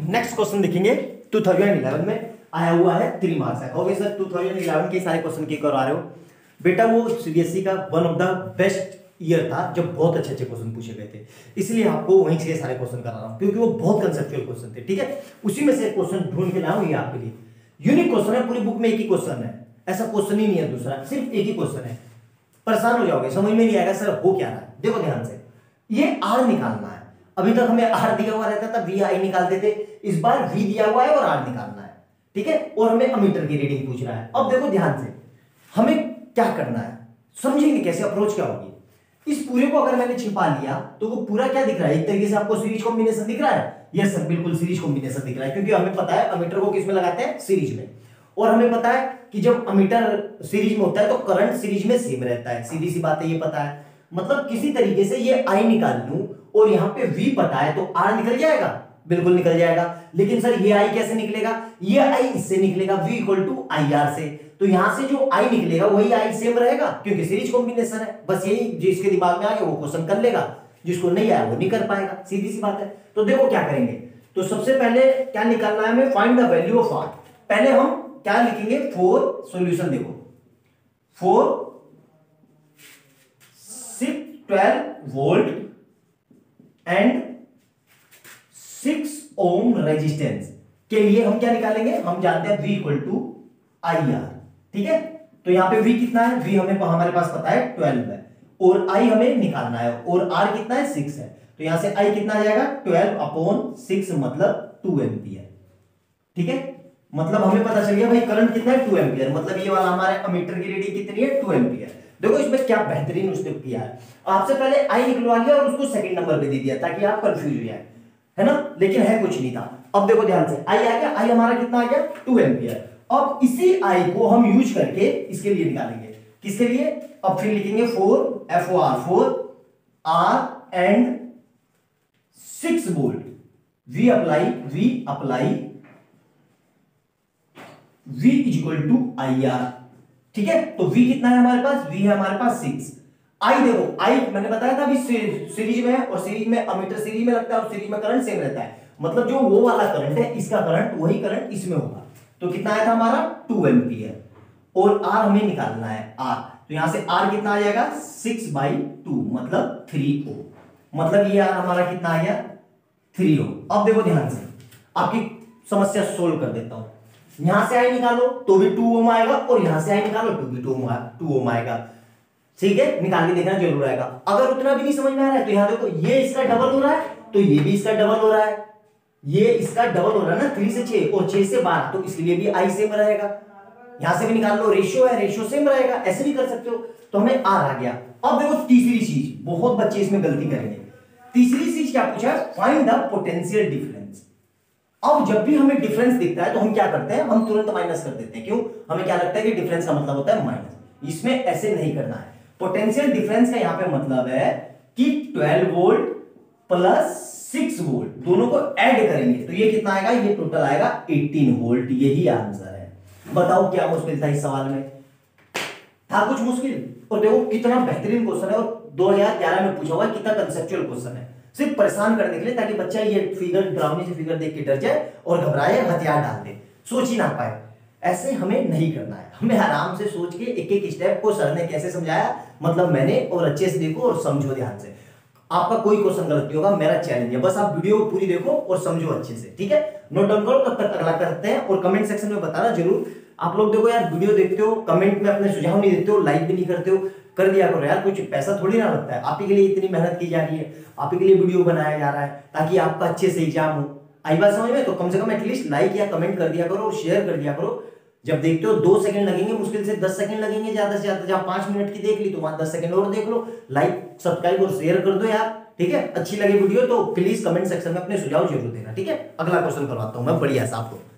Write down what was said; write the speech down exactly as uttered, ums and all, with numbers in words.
Next question देखेंगे two thousand eleven में आया हुआ है, थ्री मार्क्स है। Okay sir, two thousand eleven के सारे क्वेश्चन की करवा रहे हो बेटा, वो सीबीएसई का one of the best year था जब बहुत अच्छे अच्छे क्वेश्चन पूछे गए थे, इसलिए आपको वहीं से सारे क्वेश्चन करा रहा हूं क्योंकि वो बहुत कंसेप्चुअल क्वेश्चन थे। ठीक है, उसी में से क्वेश्चन ढूंढ के लाऊं ये आपके लिए। यूनिक क्वेश्चन है, पूरी बुक में एक ही क्वेश्चन है, ऐसा क्वेश्चन ही नहीं है दूसरा, सिर्फ एक ही क्वेश्चन है। परेशान हो जाओगे, समझ में नहीं आएगा सर हो क्या रहा है। देखो ध्यान से, ये आर निकालना है। अभी तक हमें आर दिया हुआ रहता था, वी आई निकालते थे, इस बार वी दिया हुआ है और आर निकालना है। ठीक है, और हमें अमीटर की रीडिंग पूछ रहा है। अब देखो ध्यान से, हमें क्या करना है, समझेंगे कैसे, अप्रोच क्या होगी। इस पूरे को अगर मैंने छिपा लिया तो वो पूरा क्या दिख रहा है, एक तरीके से आपको सीरीज कॉम्बिनेशन दिख रहा है। यस सर, बिल्कुल सीरीज कॉम्बिनेशन दिख रहा है, क्योंकि हमें पता है अमीटर को किस में लगाते हैं, सीरीज में। और हमें पता है कि जब अमीटर सीरीज में होता है तो करंट सीरीज में सेम रहता है, सीधी सी बात है, ये पता है। मतलब किसी तरीके से ये आई निकाल लूं और यहां पे वी पता है तो आर निकल जाएगा, बिल्कुल निकल जाएगा। लेकिन सर ये आई कैसे निकलेगा, ये आई इससे निकलेगा, V equal to I R से। तो यहां से जो आई निकलेगा वही आई सेम रहेगा क्योंकि सीरीज कॉम्बिनेशन है। बस यही जिसके दिमाग में आ गया वो क्वेश्चन कर लेगा, जिसको नहीं आया वो नहीं कर पाएगा, सीधी सी बात है। तो देखो क्या करेंगे, तो सबसे पहले क्या निकालना है हमें, find the value of R. पहले हम क्या लिखेंगे, फोर सॉल्यूशन देखो, for six twelve volt and six ohm resistance के लिए हम क्या निकालेंगे, हम जानते हैं V equal to I R. ठीक है, तो यहां पे V कितना है, V हमें हमारे पास पता है ट्वेल्व है और I हमें निकालना है और R कितना है, सिक्स है। तो यहां से I कितना आ जाएगा, ट्वेल्व अपॉन सिक्स मतलब टू एम्पियर। ठीक है, मतलब हमें पता चल गया भाई करंट कितना है, टू एम्पियर। मतलब ये वाला हमारे अमीटर की रीडिंग कितनी है, टू एम्पियर। देखो इसमें क्या बेहतरीन उसने किया है, आपसे पहले I निकलवा लिया और उसको सेकंड नंबर पे दे दिया ताकि आप कंफ्यूज हो जाए, है ना। लेकिन है कुछ नहीं था। अब देखो ध्यान से, I आ गया, I हमारा कितना आ गया, टू एम्पियर। अब इसी I को हम यूज करके इसके लिए निकालेंगे, किसके लिए, अब फिर लिखेंगे for F O R, for R and six volt, we apply we apply V is equal to I R. ठीक है, तो V कितना है हमारे पास, V है हमारे पास सिक्स। I देखो, I मैंने बताया था अभी सीरीज में है और सीरीज में अमीटर सीरीज में लगता है और सीरीज में करंट सेम रहता है। मतलब जो वो वाला करंट है, इसका करंट वही करंट इसमें होगा। तो कितना आया था हमारा, टू एम्पियर और R हमें निकालना है R। तो यहां से R कितना आ जाएगा, सिक्स बाई टू मतलब थ्री ओम। मतलब ये R हमारा कितना आ गया, थ्री ओम। अब देखो ध्यान से, आपकी समस्या सोल्व कर देता हूं। यहां से आई निकालो तो भी टू ओम आएगा और यहां से आई निकालो तो भी टू ओम आएगा। ठीक है, निकाल के देखना जरूर आएगा। अगर उतना भी नहीं समझ में आ रहा है तो यहां देखो, ये इसका डबल हो रहा है तो ये भी इसका डबल हो रहा है, ये इसका डबल हो रहा है ना, थ्री से छह और छह से बारह, तो इसलिए भी आई सेम रहेगा। यहां से भी निकाल लो, रेशियो है, रेशियो सेम रहेगा, ऐसे भी कर सकते हो। तो हमें आर आ गया। अब देखो तीसरी चीज, बहुत बच्चे इसमें गलती करेंगे। तीसरी चीज क्या पूछा है, फाइंड द पोटेंशियल डिफरेंस। अब जब भी हमें डिफरेंस दिखता है तो हम क्या करते हैं, हम तुरंत माइनस कर देते हैं। क्यों, हमें क्या लगता है कि डिफरेंस का मतलब होता है माइनस। इसमें ऐसे नहीं करना है। पोटेंशियल डिफरेंस का यहां पे मतलब है कि twelve volt plus six volt दोनों को ऐड करेंगे तो ये कितना आएगा, ये टोटल आएगा एटीन वोल्ट। यही आंसर है। बताओ क्या मुश्किल था इस सवाल में, था कुछ मुश्किल? और देखो कितना बेहतरीन क्वेश्चन है और दो हज़ार ग्यारह में पूछा हुआ है, कितना कंसेप्चुअल क्वेश्चन है, सिर्फ परेशान करने के लिए, ताकि बच्चा ये फिगर, ड्रावनी से फिगर देख के डर जाए और घबराए, हथियार डाल दे, सोच ही ना पाए। ऐसे हमें नहीं करना है, हमें आराम से सोच के एक एक स्टेप को सर ने कैसे समझाया, मतलब मैंने, और अच्छे से देखो और समझो ध्यान से। आपका कोई क्वेश्चन गलत नहीं होगा, मेरा चैलेंज है, बस आप वीडियो पूरी देखो और समझो अच्छे से। ठीक है, नोट डाउन करो, तब तक अगला करते हैं और कमेंट सेक्शन में बताना जरूर। आप लोग देखो यार, वीडियो देखते हो, कमेंट में अपने सुझाव नहीं देते हो, लाइक भी नहीं करते हो, कर दिया करो यार, कुछ पैसा थोड़ी ना लगता है। आप ही के लिए इतनी मेहनत की जा रही है, आप ही के लिए वीडियो बनाया जा रहा है ताकि आपका अच्छे से एग्जाम हो। आई बात समझ में? तो कम से कम एटलीस्ट लाइक या कमेंट कर दिया करो और शेयर कर दिया करो। जब देखते हो दो सेकंड लगेंगे, मुश्किल से दस सेकंड लगेंगे ज्यादा से ज्यादा। जहां पांच मिनट की देख ली तो वहां दस सेकंड और देख लो। लाइक सब्सक्राइब और शेयर कर दो यार। ठीक है, अच्छी लगी वीडियो तो प्लीज कमेंट सेक्शन में अपने सुझाव जरूर देना। ठीक है, अगला क्वेश्चन करवाता हूं मैं बढ़िया सा आपको।